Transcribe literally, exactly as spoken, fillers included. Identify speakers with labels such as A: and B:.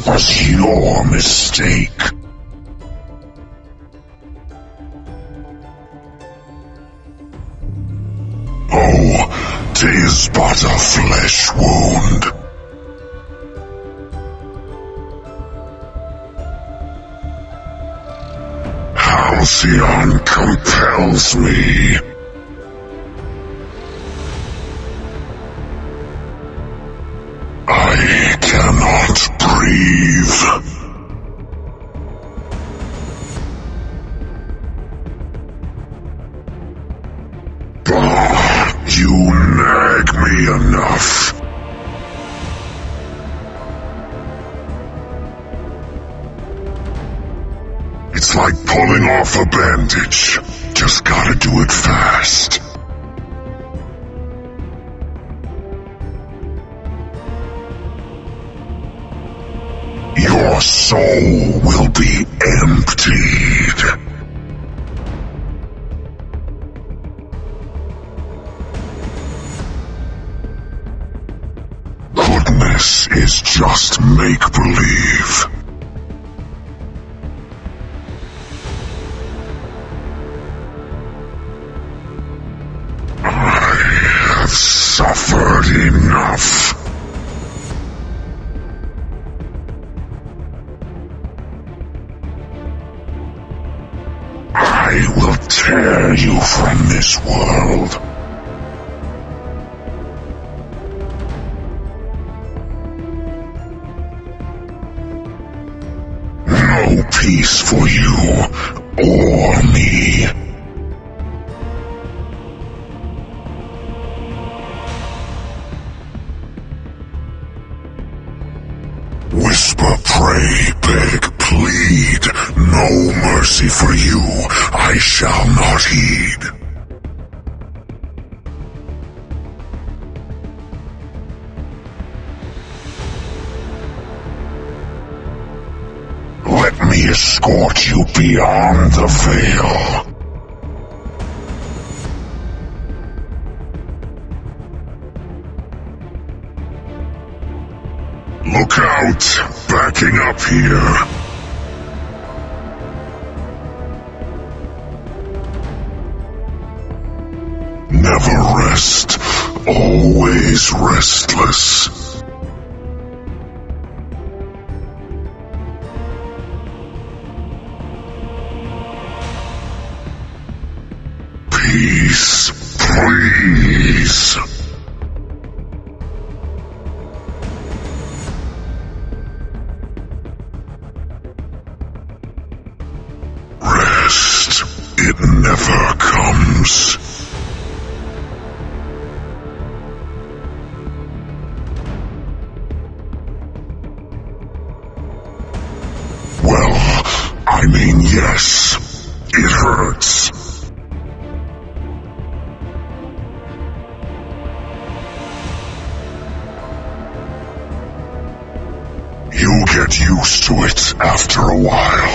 A: was your mistake. Oh, 'tis but a flesh wound. Halcyon compels me. I cannot breathe. Bah, you nag me enough. It's like pulling off a bandage. Just gotta do it fast. Your soul will be emptied. Goodness is just make-believe. I have suffered enough. I will tear you from this world. No peace for you or me. Whisper, pray, beg, plead. No mercy for you, I shall not heed. Let me escort you beyond the veil. Look out! Backing up here. Never rest. Always restless. Peace, please. Rest, it never comes. Well, I mean, yes, it hurts. You'll get used to it after a while.